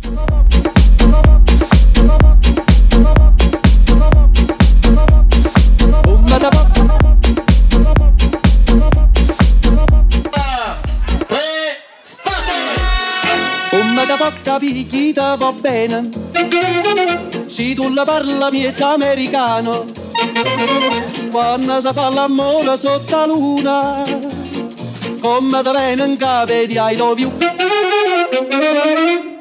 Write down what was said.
Da poca picchita va bene, se tu la parla miezza americano, quando si fa l'amore sotto la luna, come te viene in capo di I love you.